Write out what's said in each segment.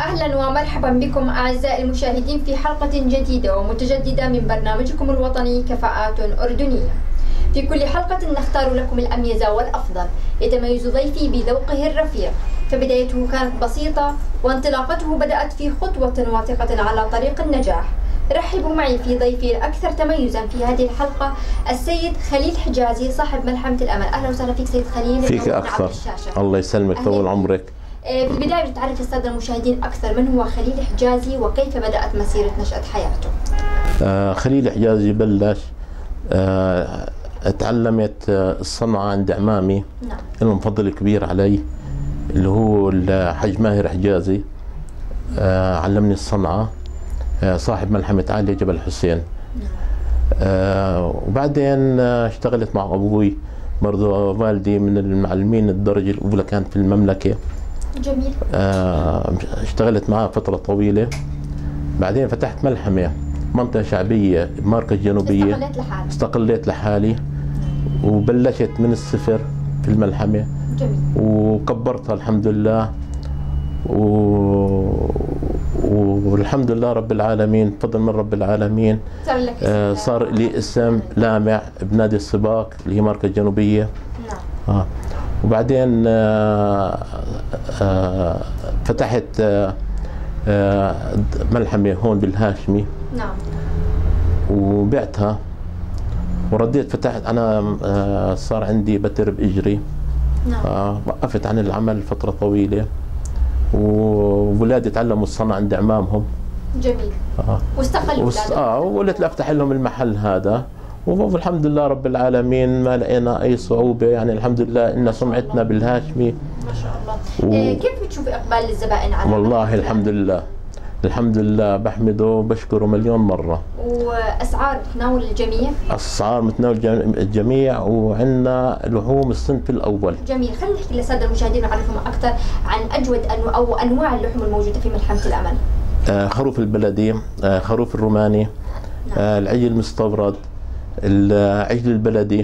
أهلا ومرحبا بكم أعزائي المشاهدين في حلقة جديدة ومتجددة من برنامجكم الوطني كفاءات أردنية. في كل حلقة نختار لكم الأميز والأفضل. يتميز ضيفي بذوقه الرفيع، فبدايته كانت بسيطة وانطلاقته بدأت في خطوة واثقة على طريق النجاح. رحبوا معي في ضيفي الأكثر تميزا في هذه الحلقة السيد خليل حجازي صاحب ملحمة الأمل. أهلا وسهلا فيك سيد خليل. فيك أكثر. الله يسلمك، طول عمرك. في البداية بتعرف السادة المشاهدين أكثر من هو خليل حجازي وكيف بدأت مسيرة نشأة حياته؟ خليل حجازي بلش تعلمت الصنعة عند عمامي. نعم. لهم فضل كبير علي، اللي هو الحج ماهر حجازي. علمني الصنعة، صاحب ملحمة عالية جبل حسين. نعم. وبعدين اشتغلت مع أبوي برضو، والدي من المعلمين الدرجة الأولى كان في المملكة. جميل. اشتغلت معاه فترة طويلة. بعدين فتحت ملحمة منطقة شعبية بماركة جنوبية. استقليت لحالي وبلشت من الصفر في الملحمة. جميل. وكبرتها الحمد لله والحمد لله رب العالمين، بفضل من رب العالمين صار لي اسم لامع بنادي السباق اللي هي ماركة جنوبية. نعم. وبعدين فتحت ملحمة هون بالهاشمي. نعم. وبعتها ورديت فتحت أنا صار عندي بتر بإجري. نعم. وقفت عن العمل فترة طويلة، وولادي تعلموا الصنعة عند عمامهم. جميل. واستقلوا وقلت لا افتح لهم المحل هذا، والحمد لله رب العالمين ما لقينا اي صعوبة، يعني الحمد لله ان سمعتنا بالهاشمي. ما شاء الله. كيف بتشوف اقبال الزبائن على والله الحمد لله، الحمد لله بحمده وبشكره مليون مرة. واسعار بتناول الجميع؟ اسعار متناول الجميع، وعندنا لحوم الصنف الاول. جميل. خلينا نحكي للساده المشاهدين ونعرفهم اكثر عن اجود او انواع اللحوم الموجودة في ملحمة الامل. خروف البلدي، خروف الروماني. نعم. العجل المستورد، العجل البلدي.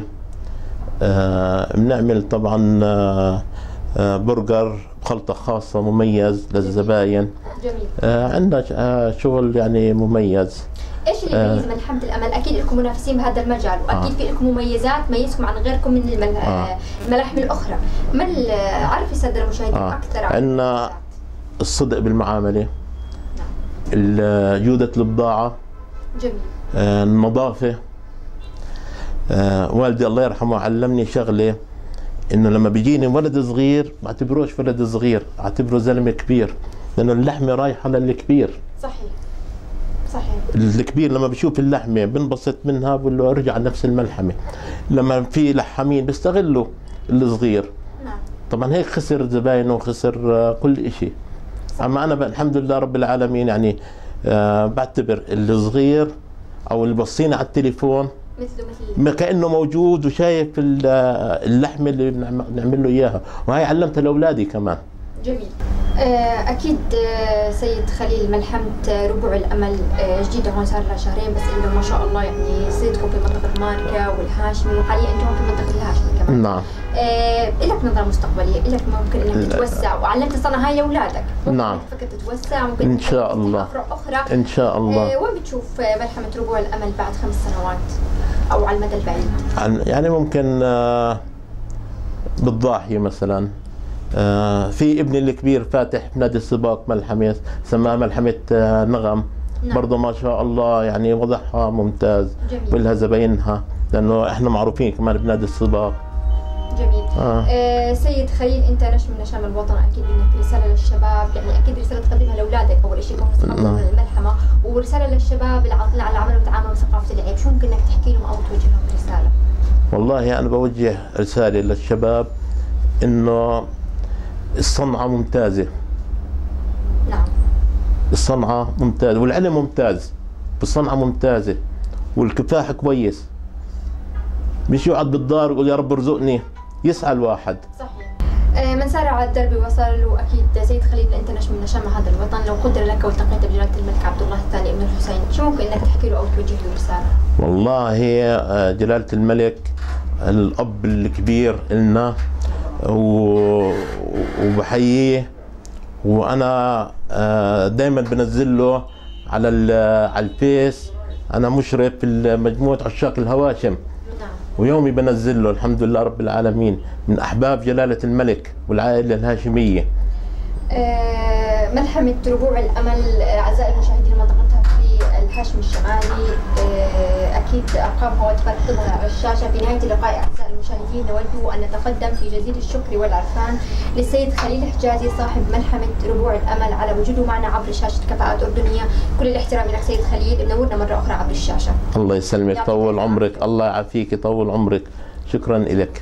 بنعمل طبعا برجر بخلطة خاصة مميز للزباين. جميل. عندنا شغل يعني مميز. ايش اللي يميز ملحمة الامل؟ اكيد لكم منافسين بهذا المجال، واكيد في لكم مميزات تميزكم عن غيركم من الملاحم الاخرى. عرفي الساده المشاهدين اكثر عن عندنا الصدق بالمعاملة. نعم. جودة البضاعة. جميل. النظافة. والدي الله يرحمه علمني شغلة، انه لما بيجيني ولد صغير ما اعتبروش ولد صغير، اعتبره زلمة كبير، لانه اللحمة رايحة للكبير. صحيح. صحيح. الكبير لما بيشوف اللحمة بنبسط منها، بقول له ارجع نفس الملحمة. لما في لحامين بيستغلوا الصغير. نعم. طبعا هيك خسر زباينه وخسر كل شيء. اما انا الحمد لله رب العالمين يعني بعتبر الصغير او اللي بصينا على التليفون مثل كأنه موجود وشايف اللحمة اللي بنعمل له اياها، وهي علمتها لاولادي كمان. جميل. اكيد سيد خليل، ملحمة ربوع الامل جديدة هون، صار لها شهرين بس، انه ما شاء الله يعني صيدكم في منطقة ماركة والهاشمي، وحاليا انتم في منطقة الهاشمي كمان. نعم. لك نظرة مستقبلية، لك ممكن انك تتوسع وعلمت الصنعة هاي لاولادك. نعم. فكر تتوسع، ممكن ان شاء الله افرع اخرى ان شاء الله. وين بتشوف ملحمة ربوع الامل بعد 5 سنوات او على المدى البعيد؟ يعني ممكن بالضاحية مثلا. في ابني الكبير فاتح نادي السباق ملحمة، سماها ملحمة نغم. نعم. برضه ما شاء الله يعني وضعها ممتاز. جميل. ولها زباينها، لانه احنا معروفين كمان بنادي السباق. جميل. سيد خليل، انت نجم من نجوم الوطن، اكيد انك رساله للشباب، يعني اكيد رساله تقدمها لاولادك اول شيء كونوا يتقبلوا الملحمه، ورساله للشباب على العمل والتعامل وثقافه العيب، شو ممكن انك تحكي لهم او توجه لهم رساله؟ والله انا بوجه رساله للشباب انه الصنعه ممتازه. نعم. الصنعه ممتازه والعلم ممتاز، بالصنعه ممتازه والكفاح كويس. مش يقعد بالدار ويقول يا رب ارزقني، يسعى الواحد. صحيح. من سار على الدرب وصل، واكيد سيد خليل انت نجم من نجوم هذا الوطن، لو قدر لك والتقيت بجلاله الملك عبد الله الثاني ابن الحسين، شو ممكن انك تحكي له او توجه له رساله؟ والله جلاله الملك الاب الكبير لنا، وبحييه وانا دائما بنزل له على الفيس. انا مشرف في مجموعه عشاق الهواشم، ويومي بنزل له الحمد لله رب العالمين من احباب جلاله الملك والعائله الهاشميه. ملحمة ربوع الأمل أعزائي المشاهدين منطقتها في الهاشمي الشمالي، أكيد أرقامها وتقدمها على الشاشة. في نهاية اللقاء أعزائي المشاهدين نود أن نتقدم في جزيل الشكر والعرفان للسيد خليل حجازي صاحب ملحمة ربوع الأمل على وجوده معنا عبر شاشة كفاءات أردنية. كل الاحترام لك سيد خليل، منورنا مرة أخرى عبر الشاشة. الله يسلمك، طول عمرك، الله يعافيك، طول عمرك، شكرا لك.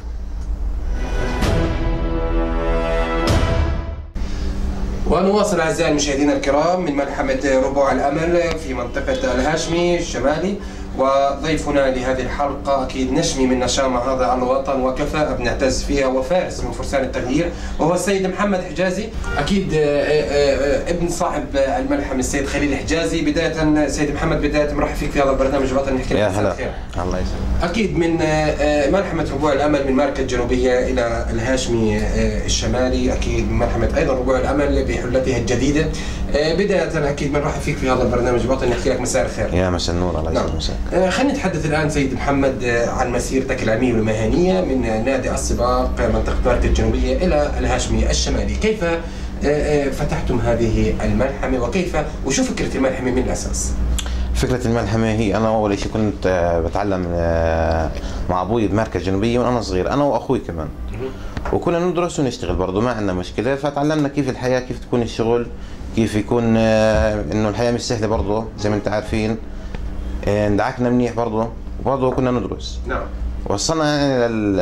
ونواصل أعزائي المشاهدين الكرام من ملحمة ربوع الأمل في منطقة الهاشمي الشمالي، وضيفنا لهذه الحلقة أكيد نشمي من نشامة هذا الوطن وكفاءة بنعتز فيها وفارس من فرسان التغيير، وهو السيد محمد حجازي، أكيد ابن صاحب الملحمة السيد خليل حجازي. بداية سيد محمد، بداية مرحب فيك في هذا البرنامج الوطني، نحكي لك يا هلا. الله يسلمك. أكيد من ملحمة ربوع الأمل من ماركة الجنوبية إلى الهاشمي الشمالي، أكيد من ملحمة أيضا ربوع الأمل بحلتها الجديدة. بداية أكيد بنرحب فيك في هذا البرنامج الوطني، نحكي لك مساء الخير. يا مساء النور، الله يسلمك. خلينا نتحدث الآن سيد محمد عن مسيرتك العلمية والمهنية من نادي السباق منطقة ماركة الجنوبية إلى الهاشمي الشمالي. كيف فتحتم هذه الملحمة وشو فكرة الملحمة من الأساس؟ فكرة الملحمة هي أنا أول شيء كنت بتعلم مع أبوي بماركة الجنوبية وأنا صغير، أنا وأخوي كمان، وكنا ندرس ونشتغل برضه ما عندنا مشكلة. فتعلمنا كيف الحياة، كيف تكون الشغل، كيف يكون إنه الحياة مش سهلة برضه زي ما أنت عارفين. اندعكنا منيح برضه كنا ندرس. نعم. وصلنا يعني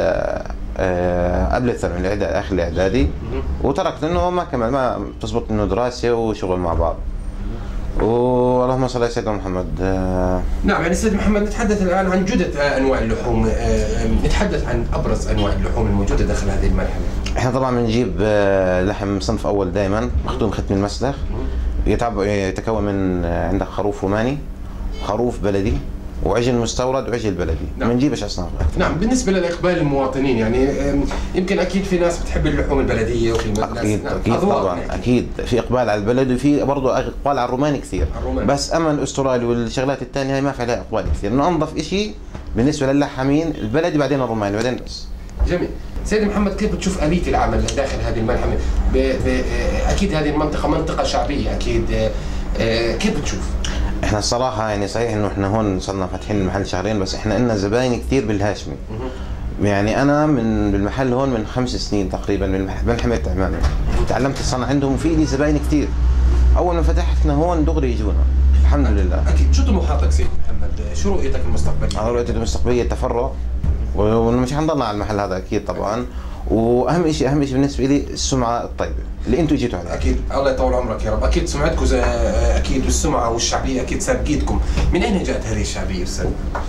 قبل الثانوي اخر الاعدادي، وتركت لانه ما كمل، ما بتزبط انه دراسه وشغل مع بعض. واللهم صل على سيدنا محمد. نعم، يعني سيد محمد نتحدث الان عن جودة انواع اللحوم، نتحدث عن ابرز انواع اللحوم الموجوده داخل هذه الملحمه. احنا طبعا بنجيب لحم صنف اول دائما مخدوم ختم المسلخ، يتكون من عندك خروف روماني، خروف بلدي، وعجل مستورد وعجل بلدي. ما نجيبش اصناف. نعم. بالنسبه لاقبال المواطنين، يعني يمكن اكيد في ناس بتحب اللحوم البلديه وفي ناس اكيد طبعا يعني. اكيد في اقبال على البلدي وفي برضه اقبال على الروماني كثير. بس اما الاسترالي والشغلات الثانيه هي ما في عليها اقبال كثير، لانه انظف شيء بالنسبه للحامين البلدي بعدين الروماني بعدين بس. جميل. سيد محمد، كيف بتشوف آلية العمل داخل هذه الملحمه؟ اكيد هذه المنطقه منطقه شعبيه، اكيد كيف بتشوف؟ احنا الصراحه يعني صحيح انه احنا هون صرنا فاتحين المحل شهرين، بس احنا لنا زباين كثير بالهاشمي. يعني انا من بالمحل هون من 5 سنين تقريبا من ملحمه عمامي، تعلمت الصنعه عندهم وفي لي زباين كثير. اول ما فتحنا هون دغري يجونا الحمد لله. اكيد. شو طموحاتك سيد محمد؟ شو رؤيتك المستقبليه؟ رؤيتي المستقبليه التفرع، ومش حنضلنا على المحل هذا اكيد طبعا. واهم شيء بالنسبه لي السمعه الطيبه اللي انتم جيتوا عليها. اكيد. الله يطول عمرك يا رب. اكيد سمعتكم اكيد والسمعه والشعبيه اكيد سابقتكم. من اين جاءت هذه الشعبيه استاذ؟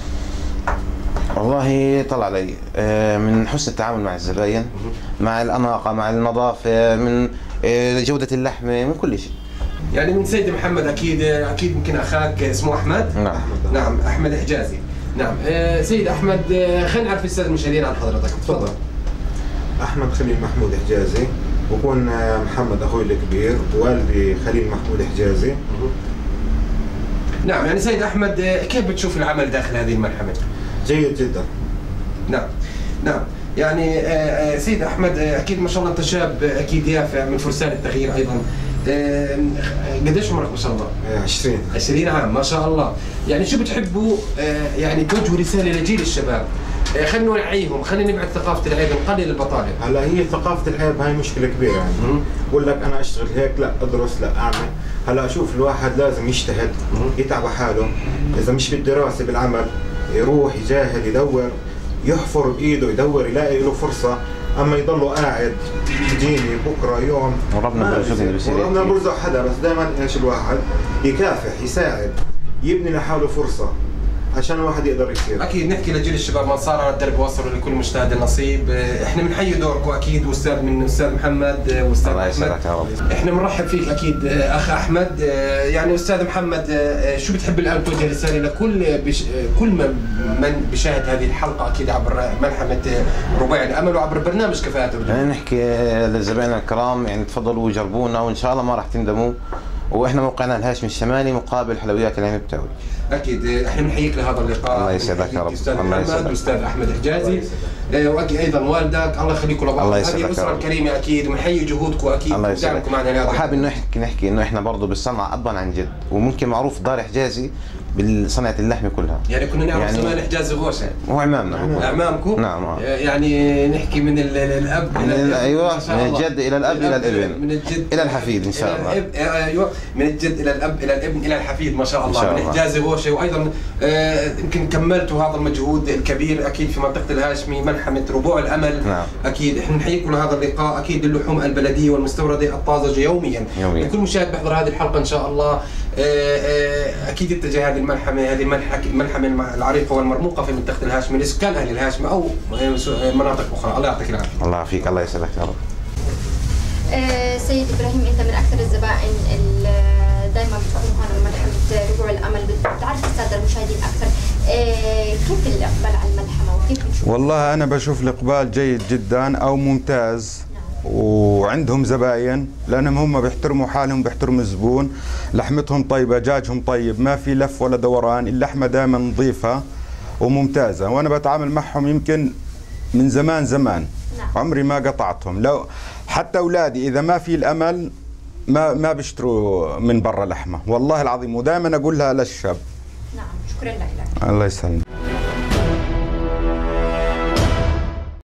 والله طلع لي من حسن التعامل مع الزباين، مع الاناقه، مع النظافه، من جوده اللحمه، من كل شيء. يعني من سيد محمد اكيد يمكن اخاك اسمه احمد. نعم. نعم، احمد حجازي. نعم. سيد احمد، خلينا نعرف الساده المشاهدين عن حضرتك، تفضل. أحمد خليل محمود حجازي، وكون محمد أخوي الكبير، والدي خليل محمود حجازي. نعم. يعني سيد أحمد، كيف بتشوف العمل داخل هذه الملحمة؟ جيد جدا. نعم. يعني سيد أحمد، أكيد ما شاء الله أنت شاب أكيد يافع من فرسان التغيير أيضا. قديش عمرك ما شاء الله؟ 20 عام ما شاء الله. يعني شو بتحبوا يعني توجهوا رسالة لجيل الشباب؟ خلينا نوعيهم، خلينا نبعد ثقافة العيب، نقلل البطالة. هلا هي ثقافة العيب هاي مشكلة كبيرة يعني. بقول لك أنا أشتغل هيك، لا أدرس، لا أعمل. هلا أشوف الواحد لازم يجتهد، يتعب حاله، إذا مش بالدراسة بالعمل، يروح يجاهد، يدور، يحفر بإيده، يدور، يلاقي له فرصة. أما يضله قاعد يجيني بكرة يوم وربنا برزق حدا. بس دائما إيش الواحد يكافح، يساعد، يبني لحاله فرصة. عشان الواحد يقدر يصير. اكيد نحكي لجيل الشباب من صار على الدرب وصلوا لكل مجتهد النصيب. احنا بنحيي دوركم اكيد، واستاذ من استاذ محمد واستاذ الله احمد. يسعدك يا رب. احنا بنرحب فيك اكيد اخ احمد. يعني استاذ محمد، شو بتحب الان توجه رساله لكل كل من بيشاهد هذه الحلقه اكيد عبر ملحمه ربيع الامل وعبر برنامج كفاءات اردنيه؟ يعني نحكي للزبائن الكرام يعني تفضلوا وجربونا وان شاء الله ما راح تندموا. واحنا موقعنا الهاشمي الشمالي مقابل حلويات العين بتاوي. اكيد احنا بنحييك لهذا اللقاء. الله يسعدك يا رب. استاذ محمد واستاذ احمد حجازي، واكيد ايضا والدك، الله يخليكم لبعض. هذه الاسره الكريمه اكيد ونحيي جهودكم اكيد ودعمكم معنا لهذا. وحابب انه نحكي انه احنا برضه بالصنعه ابا عن جد، وممكن معروف دار حجازي بالصنعه اللحمه كلها. يعني كنا نعرف يعني زمان حجازي غوشه. هو عمامنا. اعمامكم؟ نعم. يعني نحكي من الاب الى ايوه من الجد الى الاب الى الابن، من الجد الى الحفيد ان شاء الله. ايوه من الجد الى الاب الى الابن الى الحفيد ما شاء الله. من حجازي غوشه. وايضا يمكن كملتوا هذا المجهود الكبير اكيد في منطقه الهاشمي ملحمه ربوع الامل. نعم. اكيد احنا نحييكم لهذا اللقاء. اكيد اللحوم البلديه والمستورده الطازجه يوميا. لكل مشاهد بيحضر هذه الحلقه ان شاء الله اكيد يتجه هذه الملحمه العريقه والمرموقه في منطقه الهاشمي لسكان اهل الهاشمي او مناطق اخرى. الله يعطيك العافيه. الله يعافيك. الله يسعدك يا رب. سيد ابراهيم، انت من اكثر الزبائن اللي دائما بتكون هون بملحمه ربوع الامل، بتعرف الساده المشاهدين اكثر كيف الاقبال على الملحمه وكيف بتشوف؟ والله انا بشوف الاقبال جيد جدا او ممتاز. وعندهم زباين لانهم هم بيحترموا حالهم، بيحترموا الزبون، لحمتهم طيبه، دجاجهم طيب، ما في لف ولا دوران، اللحمه دائما نظيفه وممتازه، وانا بتعامل معهم يمكن من زمان. عمري ما قطعتهم. لو حتى اولادي اذا ما في الامل ما بيشتروا من برا لحمه، والله العظيم، ودائما اقولها للشاب. نعم، شكرا لك. الله يسلمك.